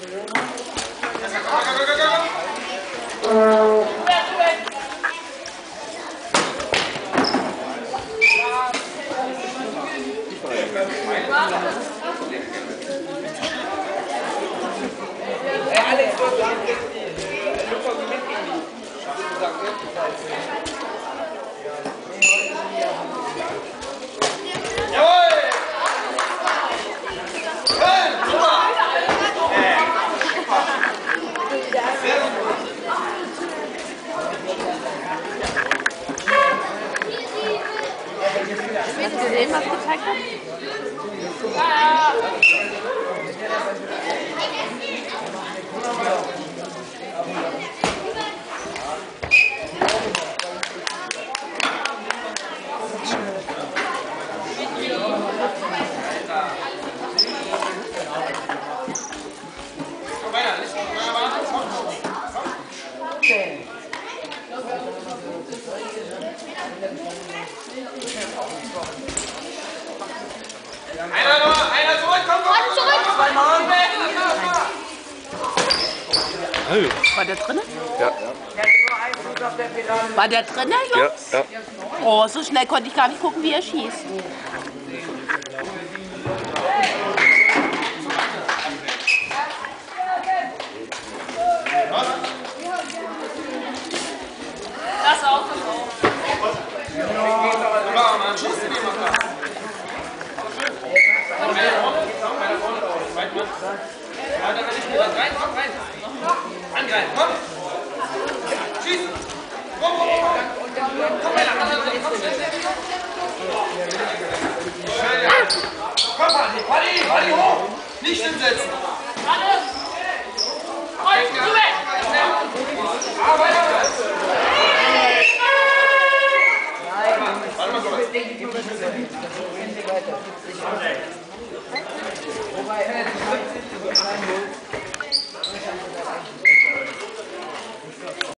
Alex, Hast du gesehen, was gezeigt hat? Einer zurück, komm zurück! War der drinne? Ja. War der drinne, Jungs? Ja. Oh, so schnell konnte ich gar nicht gucken, wie er schießt. Das auch. Angreifen, komm! Schießen! Komm, Paddy, hoch! Nicht hinsetzen! Warte mal,